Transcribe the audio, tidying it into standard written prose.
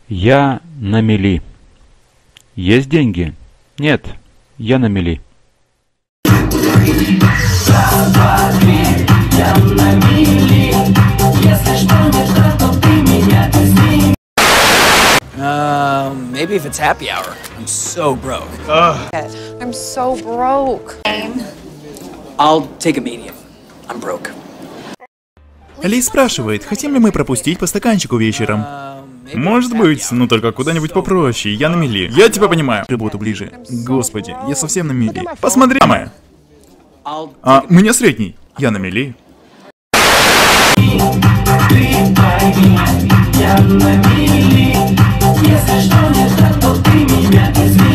Я на мели. Есть деньги? Нет, я на мели. Раз, два, три, я на мели. Если что не так, то ты меня извини. Maybe if it's happy hour. I'm so broke. I'm so broke. I'll take a medium. I'm broke. Ли спрашивает, хотим ли мы пропустить по стаканчику вечером. Может быть, но только куда-нибудь попроще. Я на мели. Я тебя понимаю. Работу ближе. Господи, я совсем на мели. Посмотри, мама. А, меня средний. Я на мели. Я на мели. Если что не так, то ты меня извини.